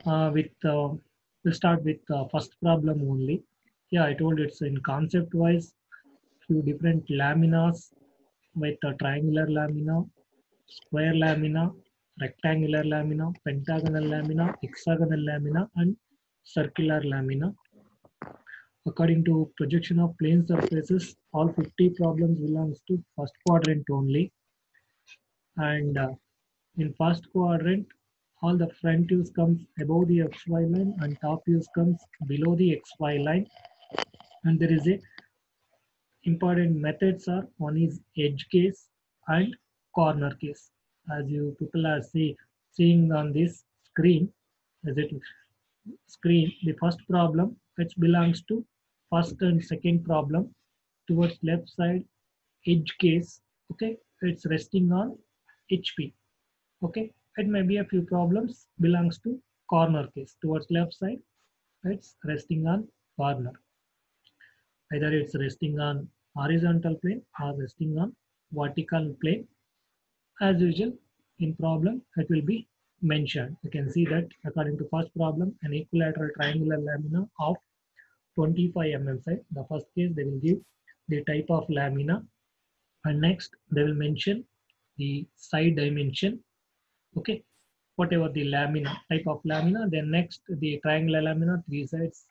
We'll start with first problem only. Yeah, I told it's in concept wise, few different laminas with a triangular lamina, square lamina, rectangular lamina, pentagonal lamina, hexagonal lamina, and circular lamina. According to projection of plane surfaces, all 50 problems belongs to first quadrant only. And in first quadrant, all the front views comes above the XY line and top views comes below the XY line. And there is a important methods are one is edge case and corner case. As you people are seeing on this screen, as it screen, the first problem which belongs to first and second problem towards left side edge case. Okay, it's resting on HP. Okay, it may be a few problems belongs to corner case towards left side. It's resting on corner. Either it's resting on horizontal plane or resting on vertical plane. As usual, in problem, it will be mentioned. You can see that according to first problem, an equilateral triangular lamina of 25 mm side. The first case, they will give the type of lamina, and next they will mention the side dimension. Okay, whatever the lamina, type of lamina, then next the triangular lamina, three sides,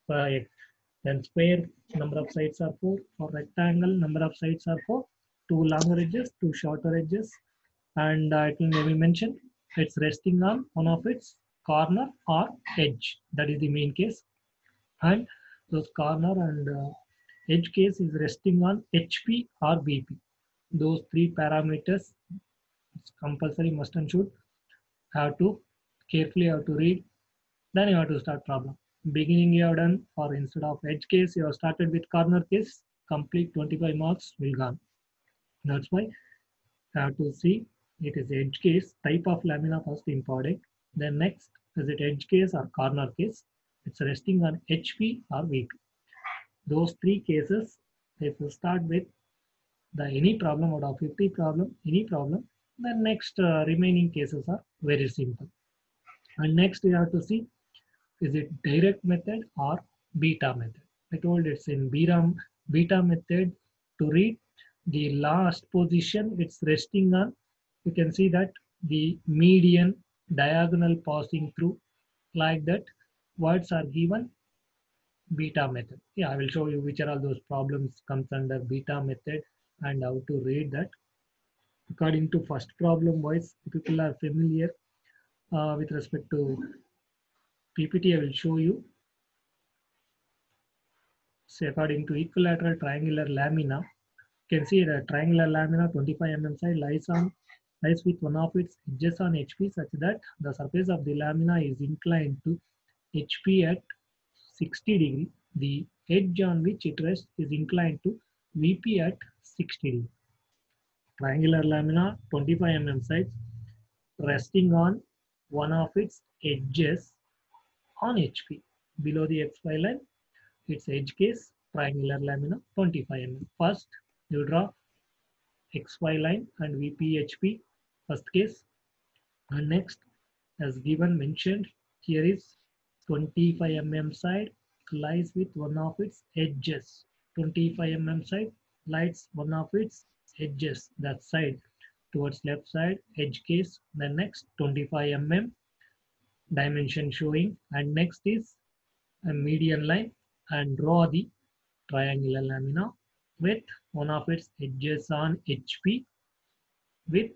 then square, number of sides are four. For rectangle, number of sides are four. Two longer edges, two shorter edges, and I think they will mention it's resting on one of its corner or edge. That is the main case, and those corner and edge case is resting on HP or BP. Those three parameters, it's compulsory, must and should have to carefully have to read. Then you have to start problem. Beginning you have done, or instead of edge case, you have started with corner case. Complete 25 marks will gone. That's why you have to see it is edge case. Type of lamina first important. Then next, is it edge case or corner case? It's resting on HP or VP. Those three cases, if you start with the any problem out of 50 problem, any problem, the next remaining cases are very simple. And next we have to see, is it direct method or beta method? I told it's in beta method. To read the last position, it's resting on, you can see that the median diagonal passing through, like that words are given beta method. Yeah, I will show you which are all those problems comes under beta method and how to read that. According to first problem wise, people are familiar with respect to PPT, I will show you. Say according to equilateral triangular lamina, you can see the triangular lamina 25 mm side lies with one of its edges on HP such that the surface of the lamina is inclined to HP at 60 degree. The edge on which it rests is inclined to VP at 60 degree. Triangular lamina 25 mm sides resting on one of its edges on HP. Below the XY line, its edge case, triangular lamina 25 mm. First, you draw XY line and VPHP, first case. And next, as given mentioned, here is 25 mm side lies with one of its edges. 25 mm side lies one of its edges, that side towards left side, edge case. Then next 25 mm dimension showing, and next is a median line, and draw the triangular lamina with one of its edges on HP with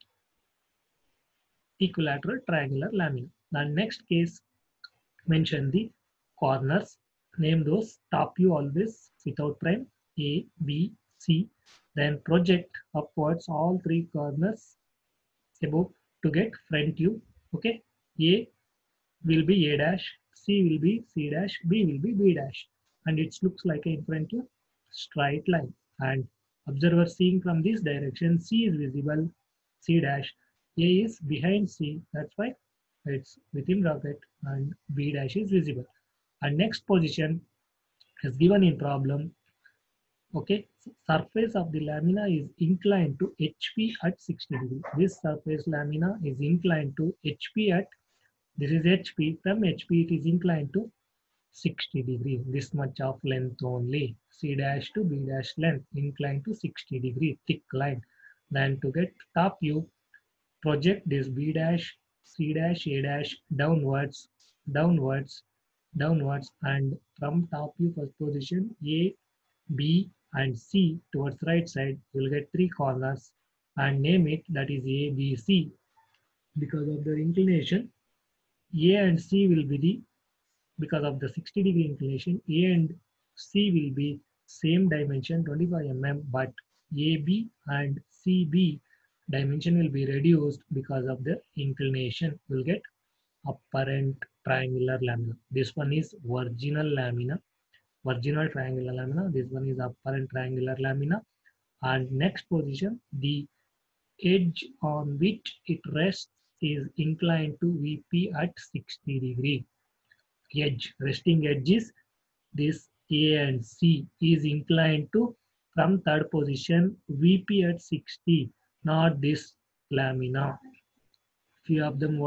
equilateral triangular lamina. The next case, mention the corners, name those top view always without prime, A, B, C, then project upwards all three corners above to get front view. Okay, A will be A dash, C will be C dash, B will be B dash, and it looks like a in front view straight line. And observer seeing from this direction, C is visible, C dash, A is behind C, that's why it's within bracket, and B dash is visible. And next position is given in problem. Okay, surface of the lamina is inclined to HP at 60 degree. This surface lamina is inclined to HP at This is HP. From HP it is inclined to 60 degree. This much of length only. C dash to B dash length inclined to 60 degree thick line. Then to get top view, project this B dash, C dash, A dash downwards, downwards, downwards, and from top view first position A, B, and C towards right side, you will get three corners and name it, that is A, B, C. Because of their inclination, A and C will be the, because of the 60 degree inclination, A and C will be same dimension 25 mm, but AB and CB dimension will be reduced because of the inclination. We'll get apparent triangular lamina. This one is virginal lamina, virginal triangular lamina. This one is apparent triangular lamina. And next position, the edge on which it rests is inclined to VP at 60 degree. Edge, resting edges, this A and C is inclined to from third position VP at 60, not this lamina. Few of them,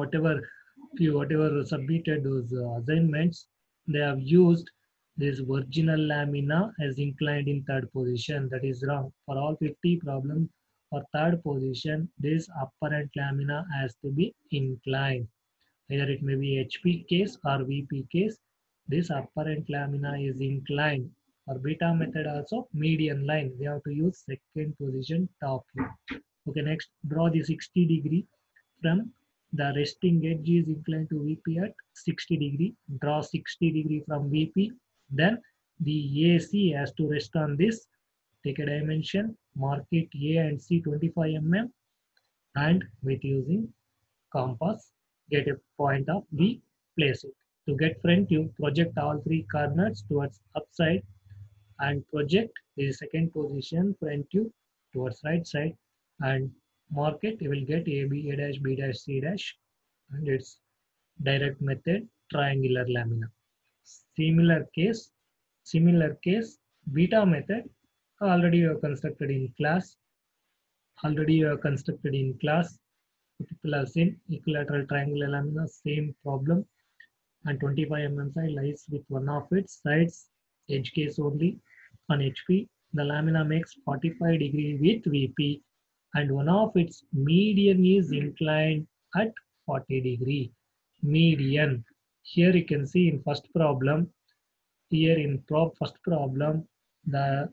whatever submitted those assignments, they have used this virginal lamina as inclined in third position. That is wrong. For all 50 problems for third position, this apparent lamina has to be inclined. Either it may be HP case or VP case. This apparent lamina is inclined. For beta method also, median line. We have to use second position top view. Okay, next draw the 60 degree from the resting edge is inclined to VP at 60 degree. Draw 60 degree from VP. Then the AC has to rest on this. Take a dimension, mark it A and C 25 mm, and with using compass, get a point of B, place it. To get front view, project all three corners towards upside and project the second position front view towards right side and mark it. You will get A, B, A dash, B dash, C dash, and it's direct method triangular lamina. Similar case, similar case, beta method already you have constructed in class. Already you have constructed in class. People have seen equilateral triangular lamina, same problem, and 25 mm side lies with one of its sides, edge case only. On HP, the lamina makes 45 degree with VP, and one of its median is inclined at 40 degree. Median. Here you can see in first problem, here in first problem, the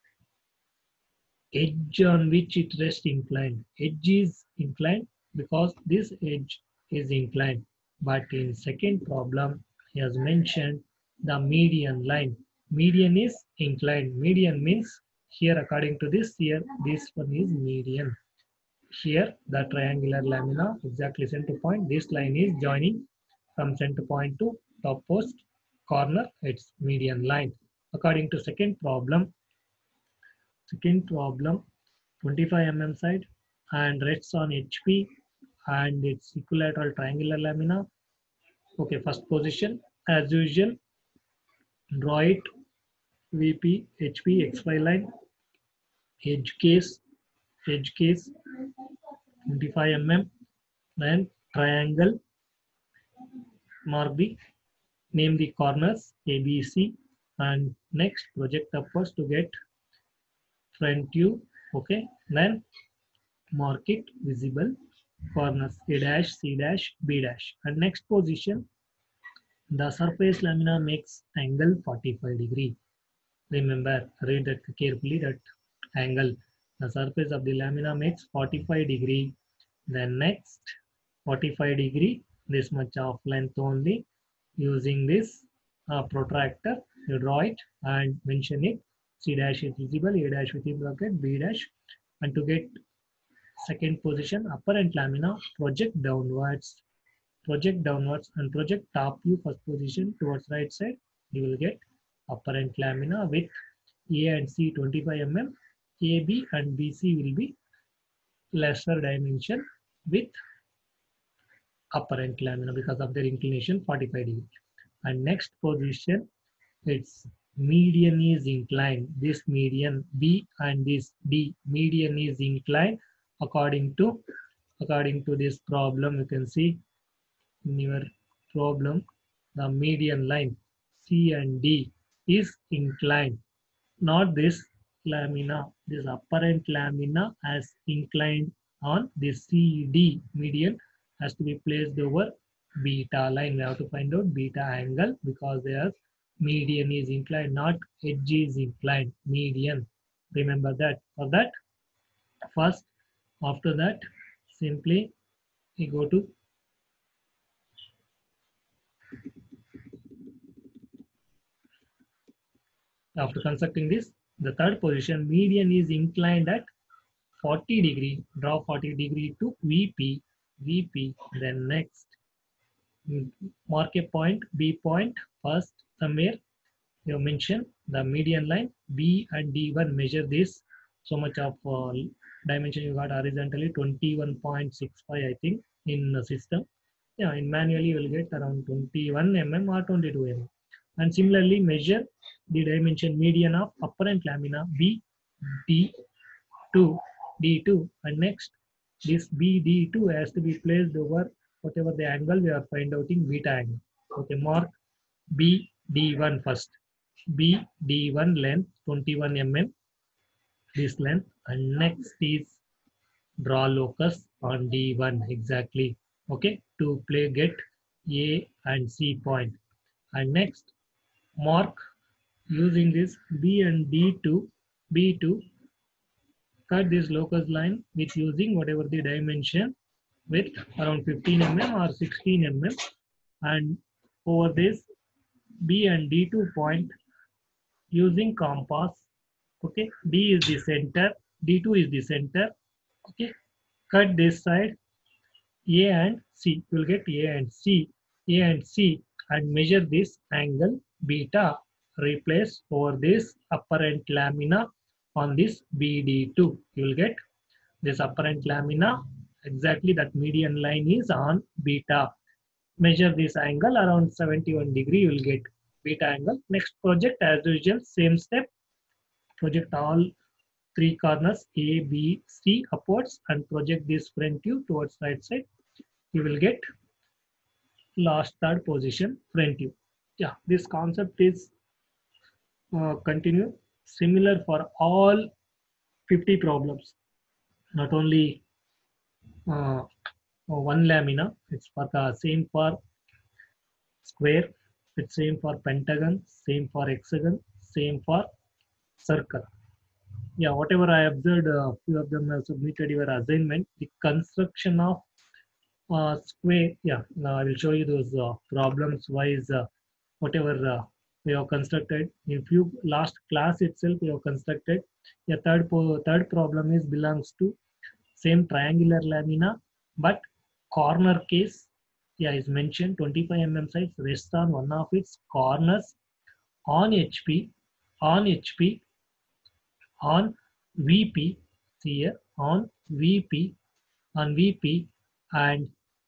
edge on which it rests inclined. Edge is inclined because this edge is inclined. But in second problem, he has mentioned the median line. Median is inclined. Median means here according to this here, this one is median. Here the triangular lamina exactly center point. This line is joining from center point to topmost corner. It's median line. According to second problem 25 mm side and rests on HP and its equilateral triangular lamina. Okay, first position as usual, draw it VP, HP, XY line, edge case 25 mm, then triangle, mark the, name the corners ABC, and next project upwards to get front view. Okay, then mark it visible corners A dash, C dash, B dash, and next position the surface lamina makes angle 45 degree. Remember, read that carefully, that angle. The surface of the lamina makes 45 degree. Then next 45 degree, this much of length only. Using this protractor, you draw it and mention it. C dash is visible, A dash within bracket, B dash. And to get second position, apparent lamina, project downwards and project top view first position towards right side. You will get apparent lamina with A and C 25 mm, AB and BC will be lesser dimension with apparent lamina because of their inclination 45 degree. And next position, its median is inclined. This median B and this D, median is inclined according to this problem. You can see in your problem, the median line C and D is inclined. Not this lamina, this apparent lamina has inclined on this CD median has to be placed over beta line. We have to find out beta angle because their median is inclined, not edge is inclined, median. Remember that. For that, first, after that, simply we go to after constructing this, the third position, median is inclined at 40 degree, draw 40 degree to VP, then next mark a point, B point first somewhere you mention the median line B and D1 measure this so much of dimension you got horizontally 21.65 I think in the system. Yeah, in manually you will get around 21 mm or 22 mm. And similarly measure the dimension median of apparent lamina B D2 D2 and next this BD2 has to be placed over whatever the angle we are find out in beta angle. Okay, mark BD1 first. BD1 length 21 mm this length and next is draw locus on D1 exactly. Okay, to play get A and C point and next mark using this B and D2 B2 cut this locus line with using whatever the dimension with around 15 mm or 16 mm and over this B and D2 point using compass. Okay, D is the center, D2 is the center. Okay, cut this side A and C. You will get A and C and measure this angle beta. Replace over this apparent lamina on this BD2. You will get this apparent lamina exactly that median line is on beta. Measure this angle around 71 degree. You will get beta angle. Next project as usual same step. Project all three corners A, B, C upwards and project this front view towards right side. You will get last third position front view. Yeah, this concept is continue similar for all 50 problems. Not only uh, one lamina, it's for the same for square, it's same for pentagon, same for hexagon, same for circle. Yeah, whatever I observed, few of them have submitted your assignment. The construction of square. Yeah, now I will show you those problems wise. Whatever we have constructed in few last class itself, we have constructed. Yeah, third problem is belongs to same triangular lamina, but corner case. Yeah, is mentioned 25 mm size rests on one of its corners on HP, on HP, on VP. See here on VP, on VP, and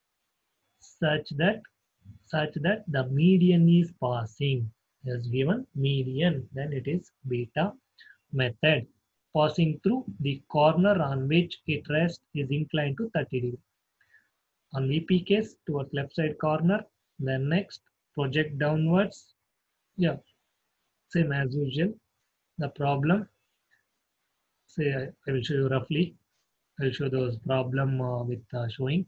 such that the median is passing as given median, then it is beta method. Passing through the corner on which it rests is inclined to 30 degree. On VP case towards left side corner, then next project downwards. Yeah, same as usual. The problem, say I will show you roughly. I will show those problem with showing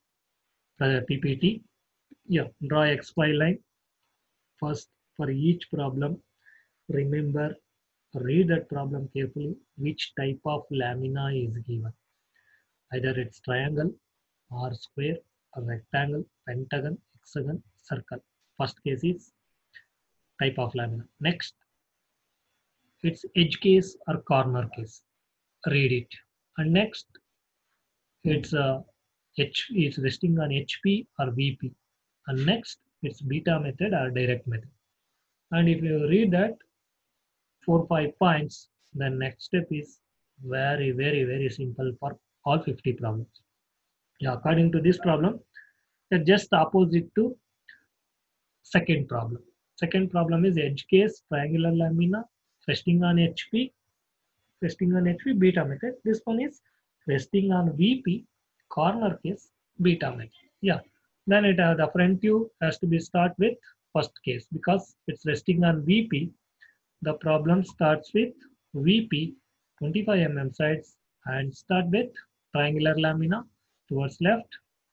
PPT. Yeah, draw XY line. First, for each problem, remember, read that problem carefully, which type of lamina is given. Either it's triangle or square or rectangle, pentagon, hexagon, circle. First case is type of lamina. Next, it's edge case or corner case. Read it. And next, it's H is resting on HP or VP. And next, it's beta method or direct method. And if you read that 4-5 points, the next step is very simple for all 50 problems. Yeah, according to this problem, they're just opposite to second problem. Second problem is edge case, triangular lamina, resting on HP, beta method. This one is resting on VP, corner case, beta method. Yeah, Then the front view has to be start with first case because it's resting on VP. The problem starts with VP 25 sides and start with triangular lamina towards left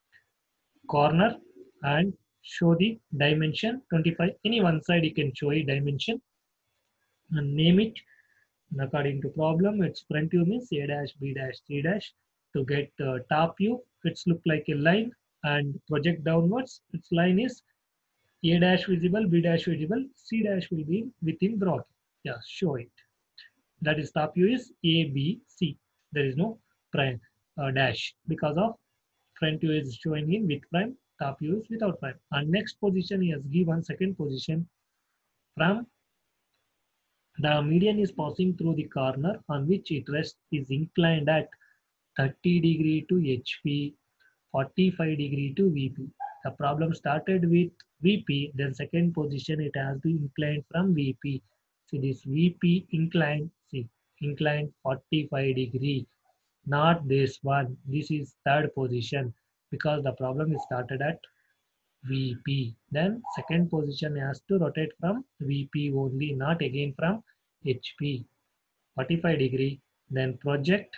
corner and show the dimension 25. Any one side you can show a dimension and name it according to problem. Its front view means A dash, B dash, C dash. To get top view, it's look like a line and project downwards. Its line is A dash visible, B dash visible, C dash will be within bracket. Yeah, show it. That is top view is A, B, C. There is no prime dash because of front view is showing in with prime, top view is without prime. And next position he has given second position from the median is passing through the corner on which it rests is inclined at 30° to HP, 45° to VP. The problem started with VP, then second position it has to incline from VP. See this VP inclined, see inclined 45°, not this one. This is third position because the problem is started at VP. Then second position has to rotate from VP only, not again from HP. 45°. Then project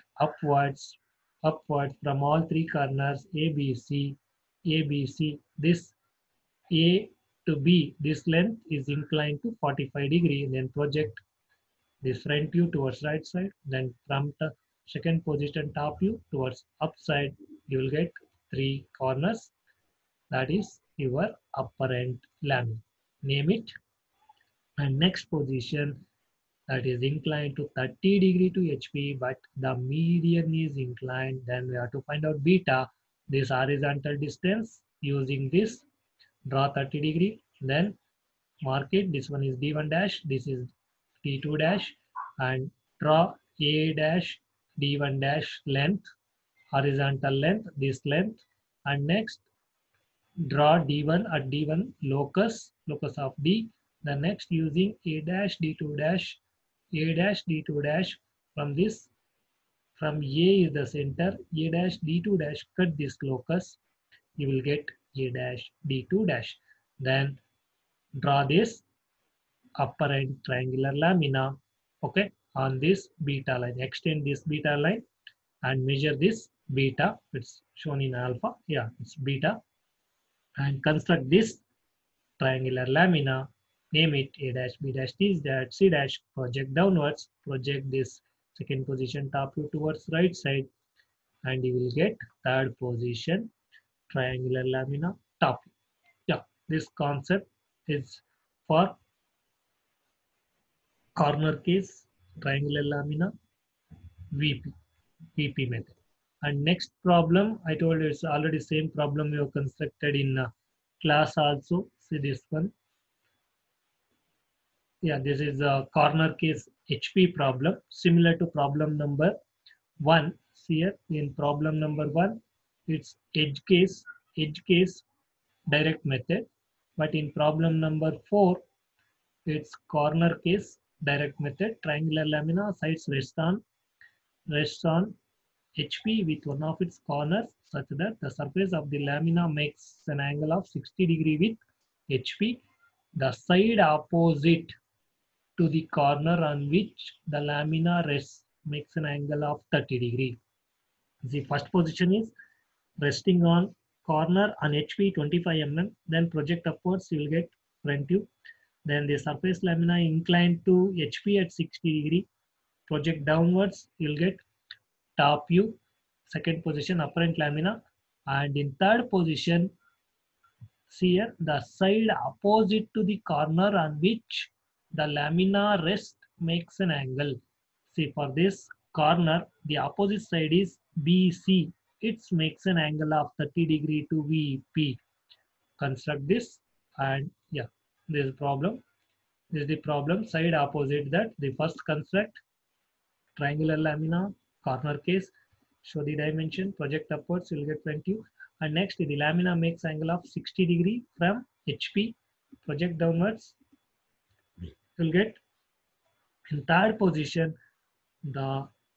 upwards from all three corners ABC, ABC. This A to B, this length is inclined to 45°. Then project this front view towards right side. Then from the second position top view towards upside, you will get three corners. That is your apparent lamina. Name it. And next position that is inclined to 30° to HP, but the median is inclined. Then we have to find out beta, this horizontal distance using this. Draw 30°. Then mark it. This one is D1 dash. This is D2 dash. And draw A dash D1 dash length, horizontal length, this length. And next draw D1 at D1 locus of D. The next using A dash D2 dash, A dash D2 dash from this, from A is the center, A dash D2 dash cut this locus, you will get A dash D2 dash. Then draw this apparent triangular lamina, okay, on this beta line. Extend this beta line and measure this beta. It's shown in alpha. Yeah, it's beta. And construct this triangular lamina, name it A dash, B dash, C dash, project downwards, project this second position top view towards right side, and you will get third position triangular lamina top view. Yeah, this concept is for corner case triangular lamina VP method. And next problem, I told you it's already same problem we have constructed in class also. See this one. Yeah, this is a corner case HP problem, similar to problem number 1. Here in problem number 1, it's edge case direct method. But in problem number 4, it's corner case direct method. Triangular lamina sides rests on HP with one of its corners such that the surface of the lamina makes an angle of 60° with HP. The side opposite to the corner on which the lamina rests makes an angle of 30°. The first position is resting on corner on HP 25 then project upwards, you will get front view. Then the surface lamina inclined to HP at 60°, project downwards, you will get top view. Second position apparent lamina, and in third position, see here the side opposite to the corner on which the lamina rests makes an angle. See for this corner, the opposite side is BC. It makes an angle of 30° to VP. Construct this, and yeah, this is problem. This is the problem side opposite that. The first construct triangular lamina corner case. Show the dimension, project upwards, you will get front view. And next, the lamina makes angle of 60° from HP. Project downwards, you will get in third position the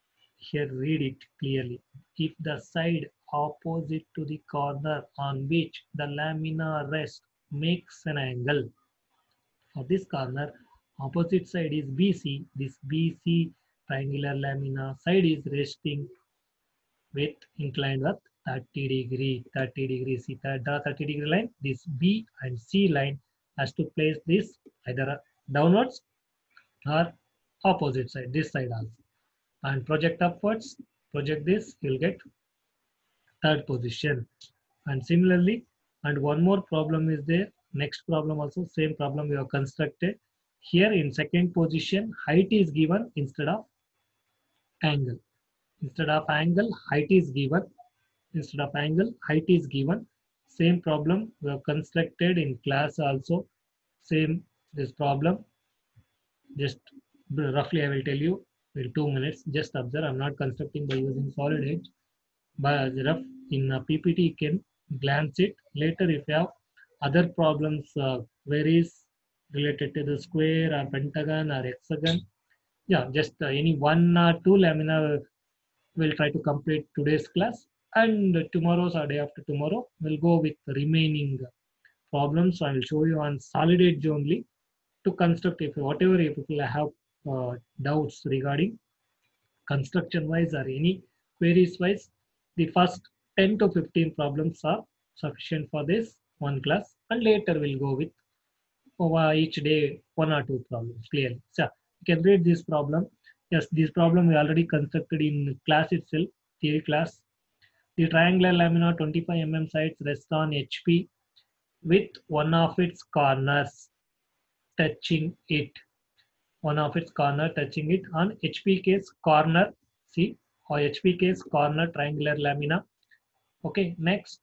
Here read it clearly. If the side opposite to the corner on which the lamina rests makes an angle, for this corner, opposite side is BC. This BC triangular lamina side is resting with inclined with 30 degree. 30 degree. See that the 30-degree line. This B and C line has to place this either downwards or opposite side. This side also. And project upwards. Project this. You'll get third position. And similarly, and one more problem is there. Next problem also same problem we have constructed. Here in second position, height is given instead of angle. Instead of angle, height is given. Instead of angle, height is given. Same problem we have constructed in class also. Same this problem. Just roughly I will tell you in 2 minutes. Just observe. I'm not constructing by using solid edge. But rough in a PPT you can glance it. Later if you have other problems, queries related to the square or pentagon or hexagon, yeah, just any one or two lamina will try to complete today's class, and tomorrow's or day after tomorrow we'll go with the remaining problems. So I will show you on solid edge only to construct if whatever if people have doubts regarding construction wise or any queries wise, the first 10 to 15 problems are sufficient for this one class, and later we'll go with over each day one or two problems clearly. So you can read this problem. Yes, this problem we already constructed in class itself, theory class. The triangular lamina 25 sides rest on HP with one of its corners touching it. One of its corner touching it on HP case corner. See, or HP case corner triangular lamina. Okay, next,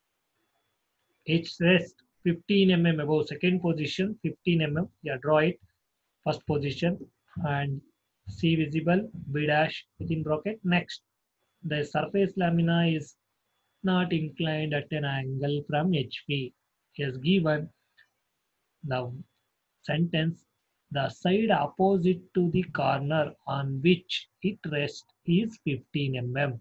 H rest 15 above second position, 15 Yeah, draw it. First position and C visible, B dash within bracket. Next, the surface lamina is not inclined at an angle from HP. Is given the sentence, the side opposite to the corner on which it rests is 15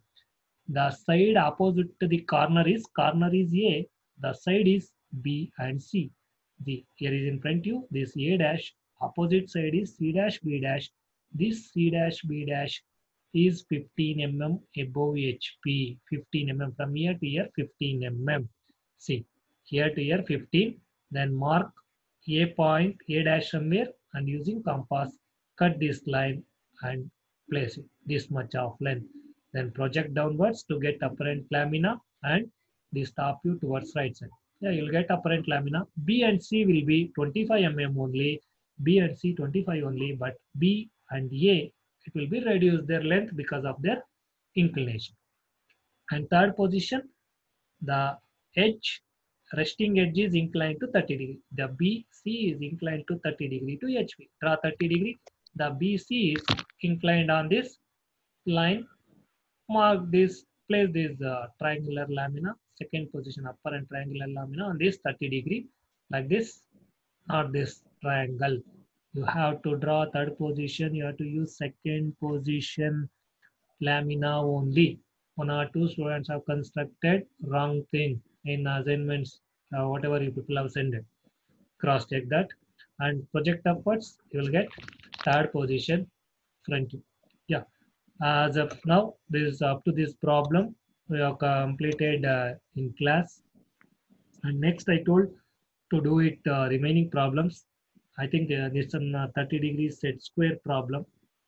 The side opposite to the corner is A, the side is B and C. The here is in front you, this A dash, opposite side is C dash B dash. This C dash B dash is 15 above HP. 15 from here to here, 15 See, here to here 15. Then mark A point, A dash somewhere, and using compass, cut this line and place it this much of length. Then project downwards to get apparent lamina and the stop you towards right side. Yeah, you'll get apparent lamina. B and C will be 25 only. B and C 25 only, but B and A, it will be reduced their length because of their inclination. And third position, the edge, resting edge is inclined to 30 degree. The BC is inclined to 30 degree to HP. Draw 30 degree. The BC is inclined on this line. Mark this, place this triangular lamina, second position apparent triangular lamina on this 30 degree, like this, not this triangle. You have to draw third position, you have to use second position lamina only. One or two students have constructed wrong thing in assignments, whatever you people have sent it. Cross check that and project upwards, you will get third position front. Yeah. As of now, this is up to this problem we have completed in class. And next, I told to do it remaining problems. I think this is a 30 degree set square problem.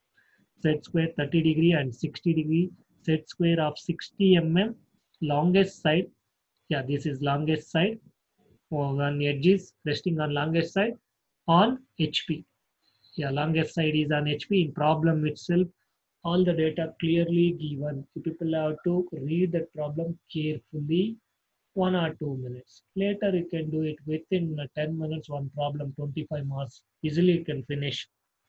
Set square 30 degree and 60 degree. Set square of 60 longest side. Yeah, this is longest side. One edge is resting on longest side on HP. Yeah, longest side is on HP. In problem itself, all the data clearly given. You people have to read the problem carefully, 1 or 2 minutes. Later you can do it within 10 minutes, one problem, 25 marks. Easily you can finish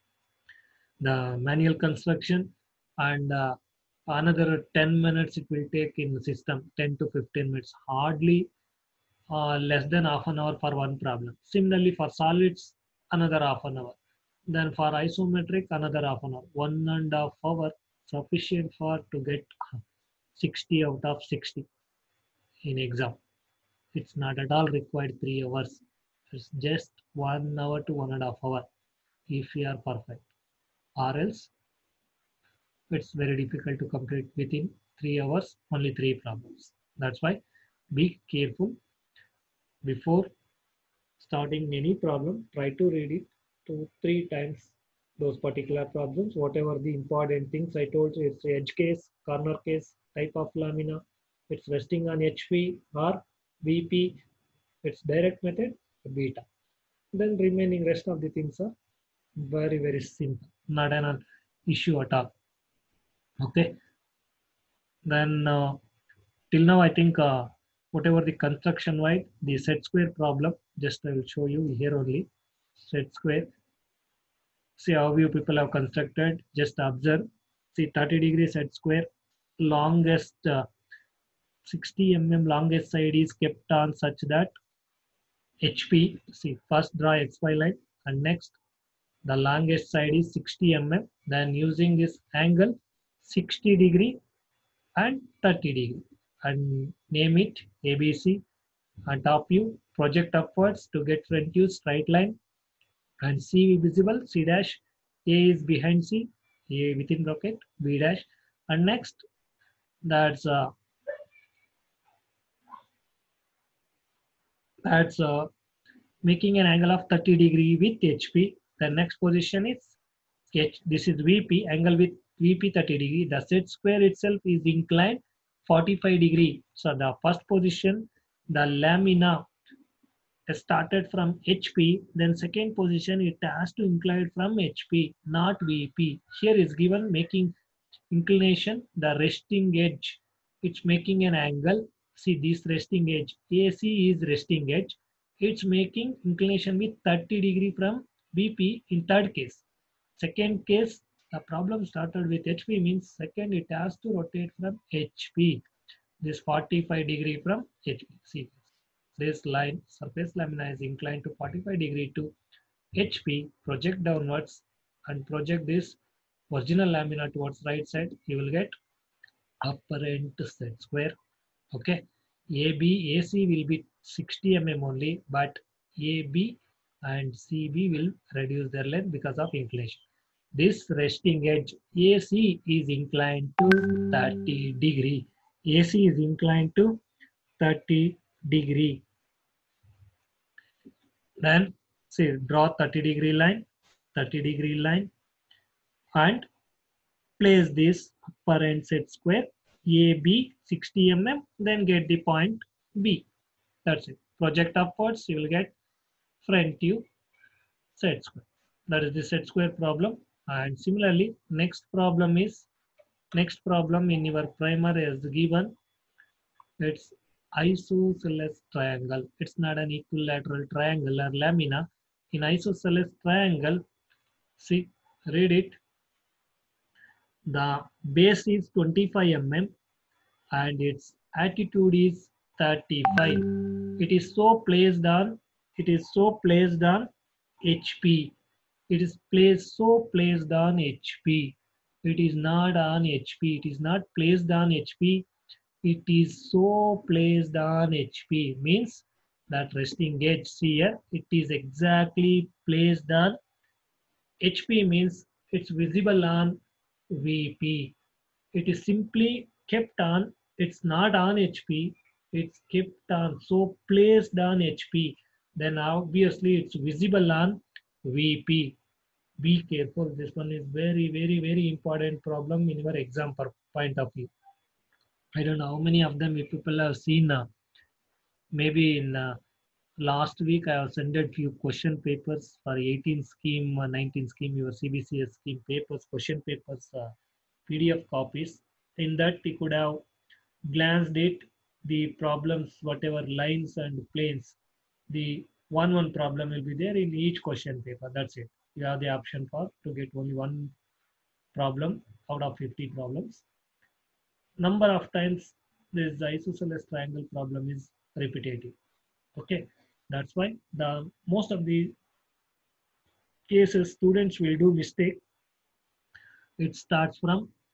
the manual construction, and another 10 minutes it will take in the system, 10 to 15 minutes. Hardly less than half an hour for one problem. Similarly for solids, another half an hour. Then for isometric, another half an hour. 1.5 hours sufficient for to get 60 out of 60 in exam. It's not at all required 3 hours. It's just 1 hour to 1.5 hours if you are perfect. Or else it's very difficult to complete within 3 hours, only three problems. That's why be careful before starting any problem. Try to read it 2-3 times those particular problems, whatever the important things I told you. It's edge case, corner case, type of lamina, it's resting on HP or VP, it's direct method, beta. Then remaining rest of the things are very simple, not an issue at all. Okay, then till now I think whatever the construction wide, the set square problem, just I will show you here only. Set square, see how you people have constructed, just observe. See 30 degree set square, longest 60 longest side is kept on such that HP, see first draw XY line, and next the longest side is 60 then using this angle 60 degree and 30 degree, and name it ABC, and top view project upwards to get front view straight line, and C visible, C dash, A is behind C, A within bracket, B dash, and next that's that's making an angle of 30 degree with HP. The next position is H. This is VP, angle with VP 30 degree. The set square itself is inclined 45 degree. So the first position, the lamina started from HP, then second position it has to incline from HP, not VP. Here is given making inclination, the resting edge. It's making an angle. See this resting edge. AC is resting edge. It's making inclination with 30 degree from BP in third case. Second case, the problem started with HP means second it has to rotate from HP. This 45 degree from HP. See this line, surface lamina is inclined to 45 degree to HP, project downwards and project this original lamina towards right side. You will get apparent set square. Okay, AC will be 60 only, but AB and CB will reduce their length because of inclination. This resting edge AC is inclined to 30 degree. AC is inclined to 30 degree. Then see draw 30 degree line, and place this apparent set square AB 60 then get the point B. That's it. Project upwards, you will get front view set square. That is the set square problem. And similarly, next problem in your primer is given. It's isosceles triangle. It's not an equilateral triangle or lamina. In isosceles triangle, see, read it. The base is 25 and its attitude is 35. It is so placed on HP. It is placed on HP. It is not on HP. It is not placed on HP. It is so placed on HP. Means that resting edge here, it is exactly placed on HP, means it's visible on VP. It is simply kept on, it's not on HP, it's kept on, so placed on HP. Then obviously it's visible on VP. Be careful, this one is very important problem in your exam point of view. I don't know how many of them you people have seen. Maybe in last week I have sent a few question papers for 18 scheme, 19 scheme, your CBCS scheme papers, question papers, PDF copies. In that you could have glanced it, the problems, whatever lines and planes, the one problem will be there in each question paper. That's it. You have the option for to get only one problem out of 50 problems. Number of times this isosceles triangle problem is repetitive. Okay, that's why the most of the cases students will do mistake. It starts from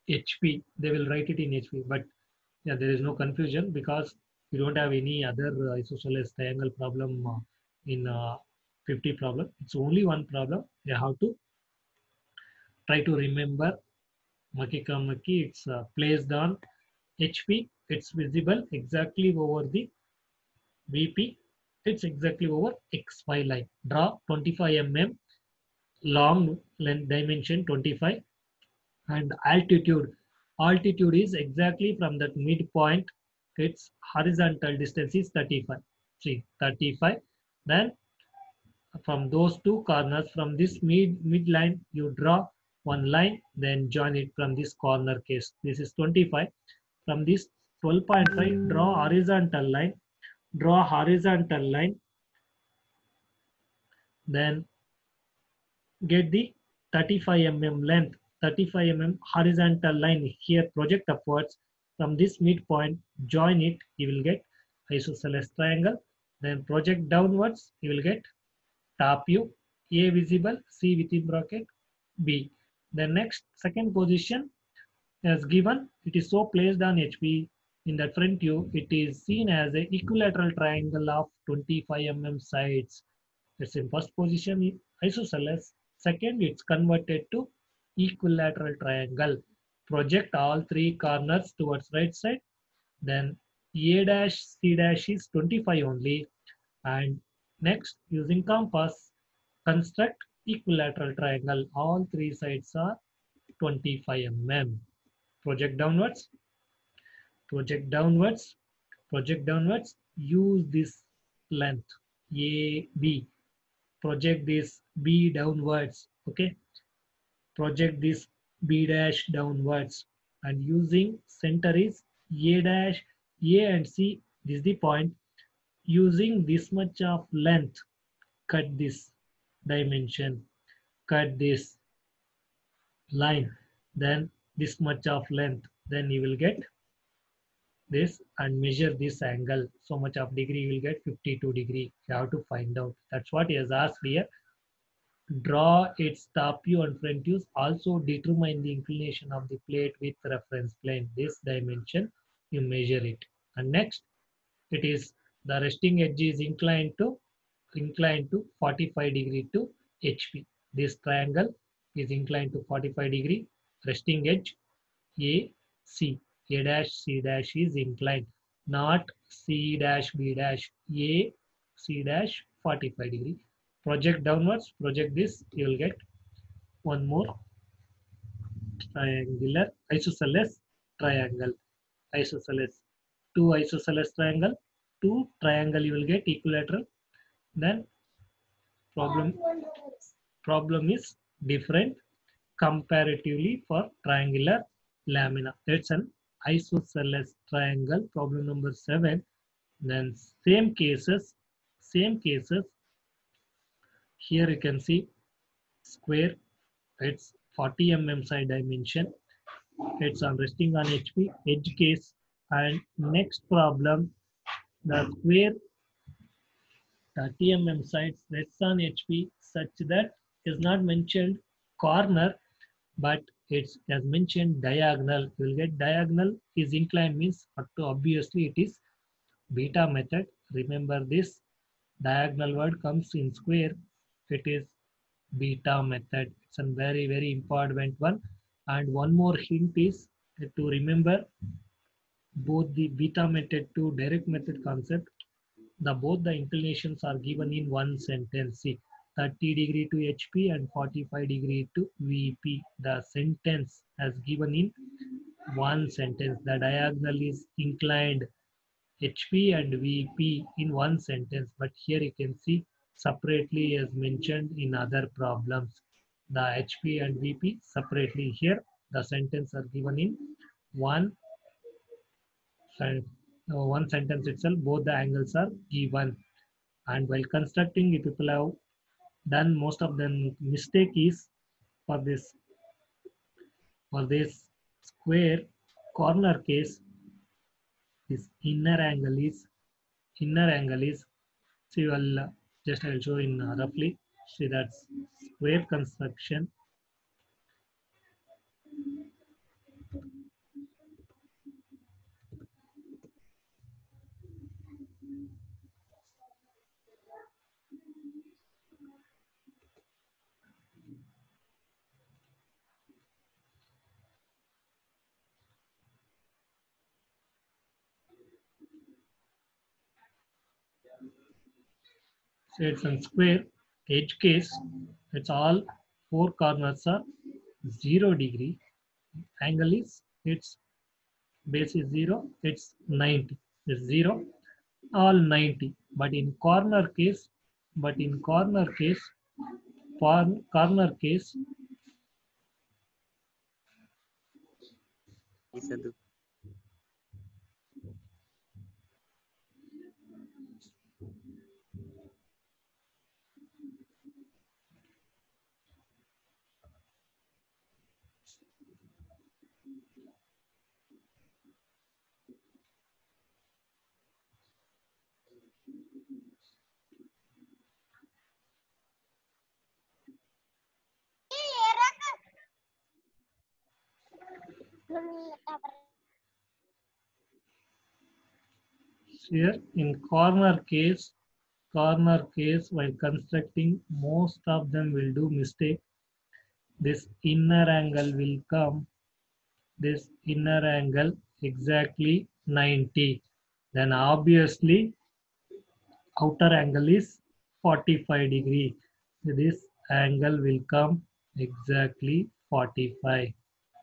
HP. They will write it in HP, but yeah, there is no confusion because you don't have any other isosceles triangle problem in 50 problem. It's only one problem. You have to try to remember Makika Maki. It's placed on HP. It's visible exactly over the VP. It's exactly over XY line. Draw 25 mm long length dimension 25 and altitude is exactly from that midpoint. Its horizontal distance is 35. See 35. Then from those two corners, from this midline, you draw one line, then join it from this corner case. This is 25. From this 12.5, draw horizontal line, draw horizontal line, then get the 35 mm length, 35 mm horizontal line here, project upwards from this midpoint, join it, you will get isosceles triangle. Then project downwards, you will get top view, A visible, C within bracket, B. The next second position as given, it is so placed on HP in the front view, it is seen as a equilateral triangle of 25 mm sides. It's in first position isosceles. Second, it's converted to equilateral triangle. Project all three corners towards right side. Then A dash C dash is 25 only. And next, using compass, construct equilateral triangle. All three sides are 25 mm. Project downwards, project downwards, project downwards. Use this length A, B. Project this B downwards. Okay, project this B dash downwards and using center is A dash, A and C. This is the point. Using this much of length, cut this dimension, cut this line, then this much of length, then you will get this and measure this angle. So much of degree you will get 52 degree. You have to find out. That's what he has asked here. Draw its top view and front views. Also determine the inclination of the plate with reference plane. This dimension, you measure it. And next, it is the resting edge is inclined to 45 degree to HP. This triangle is inclined to 45 degree. Resting edge A, C. A dash, C dash is inclined. Not C dash, B dash. A, C dash, 45 degree. Project downwards, project this, you will get one more triangular isosceles triangle. Isosceles. Two isosceles triangle, two triangle you will get equilateral. Then problem is different comparatively for triangular lamina. That's an isosceles triangle. Problem number 7. Then same cases. Here you can see square. It's 40 mm side dimension. It's on resting on HP edge case. And next problem, the square 30 mm sides rests on HP such that is not mentioned corner, but it's as mentioned diagonal. You will get diagonal is inclined means obviously it is beta method. Remember this diagonal word comes in square. It is beta method. It's a very important one. And one more hint is to remember both the beta method to direct method concept. Both the inclinations are given in one sentence. See, 30 degree to HP and 45 degree to VP. The sentence as given in one sentence. The diagonal is inclined HP and VP in one sentence, but here you can see separately as mentioned in other problems. The HP and VP separately here. The sentence are given in one one sentence itself. Both the angles are given. And while constructing, if people have done most of the mistake is for this square corner case, this inner angle is see well just I'll show in roughly. See that's square construction. So it's in square. Edge case, it's all four corners are 0 degree. Angle is, its base is 0, it's 90. It's 0, all 90. But in corner case, but in corner case, corner case, Yes, Sadhu. here in corner case while constructing, most of them will do mistake. This inner angle will come, this inner angle exactly 90. Then obviously outer angle is 45 degree. This angle will come exactly 45.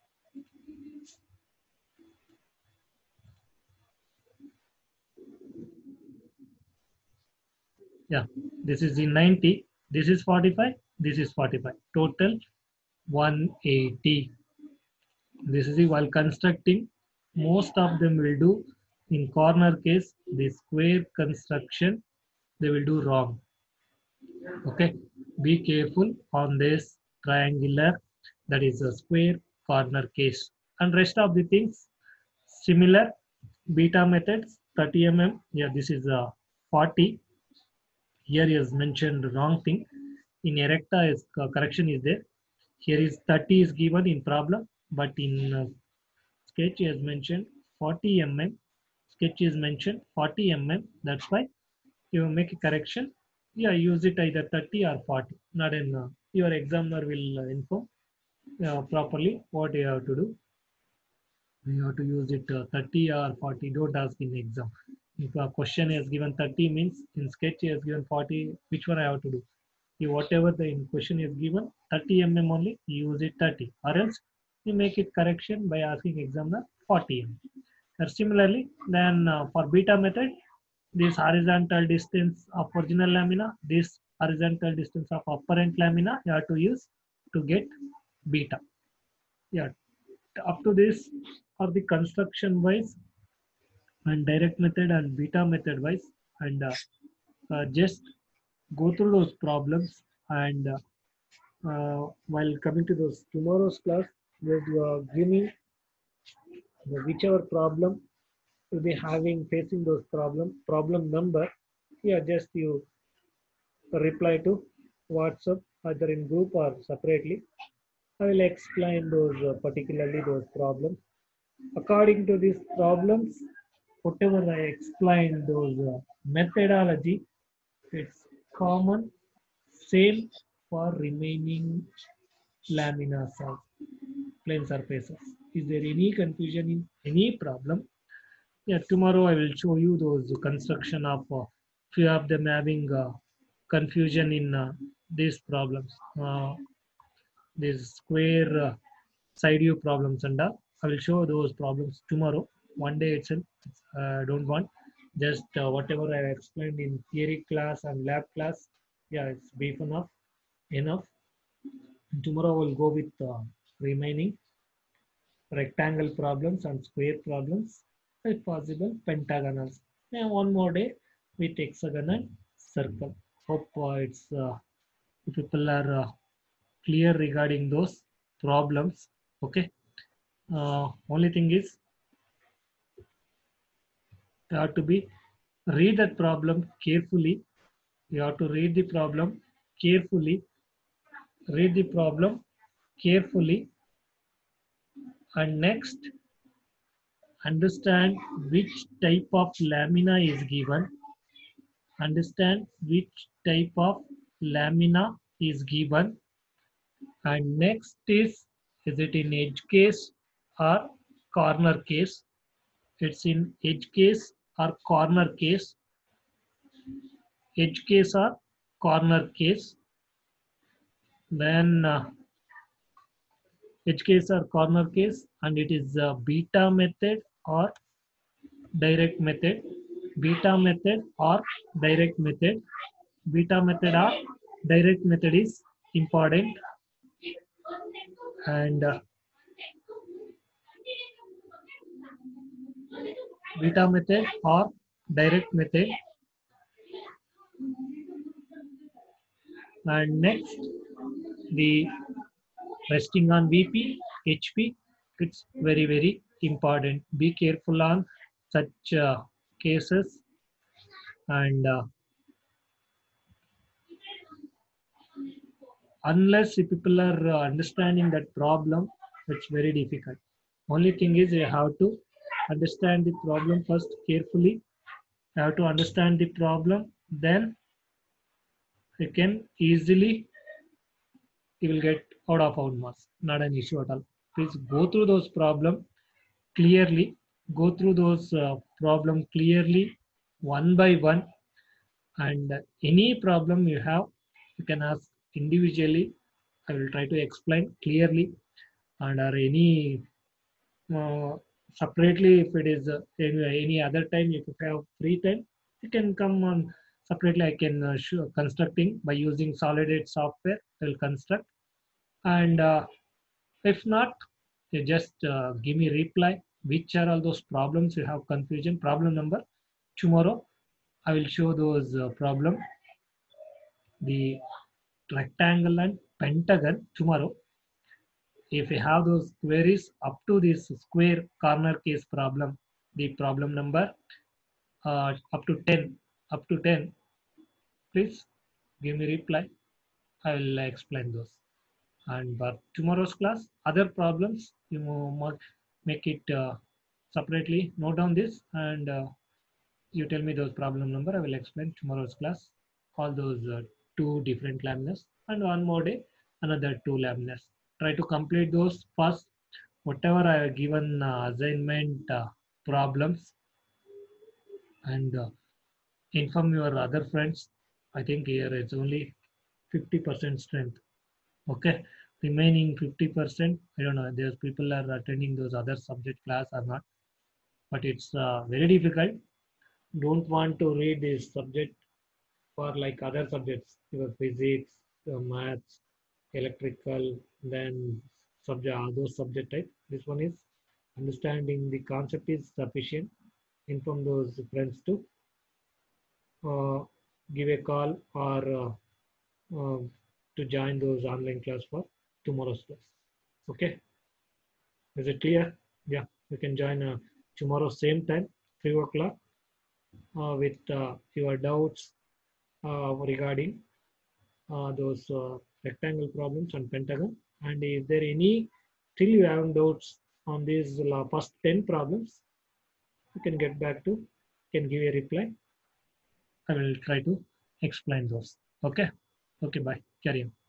Yeah, this is the 90, this is 45, this is 45. Total 180. This is the while constructing, most of them will do in corner case, the square construction, they will do wrong. Okay, be careful on this triangular, that is a square corner case. And rest of the things similar. Beta methods 30 mm. Yeah, this is a 40. Here is mentioned wrong thing. In erecta is correction is there. Here is 30 is given in problem, but in sketch is mentioned 40 mm. Sketch is mentioned 40 mm. That's why you make a correction. Yeah, use it either 30 or 40. Not in your examiner will inform properly what you have to do. You have to use it 30 or 40. Don't ask in exam. If a question is given 30 means in sketch is given 40, which one I have to do? You whatever the question is given 30 mm only, you use it 30, or else you make it correction by asking examiner 40 mm. Similarly, then for beta method, this horizontal distance of original lamina, this horizontal distance of apparent lamina, you have to use to get beta. Yeah, up to this for the construction wise and direct method and beta method wise, and just go through those problems, and while coming to those tomorrow's class, we'll give me whichever problem will be having facing those problem number. Yeah, just you reply to WhatsApp either in group or separately. I will explain those particularly those problems according to these problems. Whatever I explained those methodology, it's common, same for remaining laminas of plane surfaces. Is there any confusion in any problem? Yeah, tomorrow I will show you those construction of few of them having confusion in these problems. These square side view problems and I will show those problems tomorrow. One day itself. Don't want just whatever I explained in theory class and lab class. Yeah, it's brief enough. Enough. Tomorrow we'll go with remaining rectangle problems and square problems, if possible, pentagonals. And one more day with hexagon and circle. Hope it's people are clear regarding those problems. Okay. Only thing is you have to be read that problem carefully. You have to read the problem carefully. Read the problem carefully, and next understand which type of lamina is given. Understand which type of lamina is given, and next is it in edge case or corner case? It's in edge case or corner case. Edge case or corner case, then edge case or corner case, and it is beta method or direct method. Beta method or direct method. Beta method or direct method is important, and beta method or direct method. And next, the resting on VP, HP, it's very, very important. Be careful on such cases, and unless the people are understanding that problem, it's very difficult. Only thing is you have to understand the problem first carefully. You have to understand the problem, then you can easily, you will get out of our marks. Not an issue at all. Please go through those problem clearly. Go through those problem clearly, one by one, and any problem you have, you can ask individually. I will try to explain clearly, and or any uh, separately if it is any other time. If you have free time, you can come on separately. I can show constructing by using Solidate software. I will construct, and if not, you just give me reply. Which are all those problems you have confusion? Problem number. Tomorrow, I will show those problem. The rectangle and pentagon tomorrow. If you have those queries up to this square corner case problem, the problem number up to 10, up to 10, please give me reply. I will explain those. And but tomorrow's class, other problems, you make it separately. Note down this, and you tell me those problem number. I will explain tomorrow's class. All those two different laminas, and one more day, another two laminas. Try to complete those first. Whatever I have given assignment problems, and inform your other friends. I think here it's only 50% strength. Okay, remaining 50%, I don't know. There's people are attending those other subject class or not, but it's very difficult. Don't want to read this subject for like other subjects, your physics, maths, electrical, then subject, those subject type. This one is understanding the concept is sufficient. Inform those friends to uh, give a call or to join those online class for tomorrow's class. Okay, is it clear? Yeah, you can join tomorrow same time, 3 o'clock, with your doubts regarding those rectangle problems and pentagon. And if there any still you have doubts on these first 10 problems, you can get back to, can give a reply. I will try to explain those. Okay. Okay, bye. Carry on.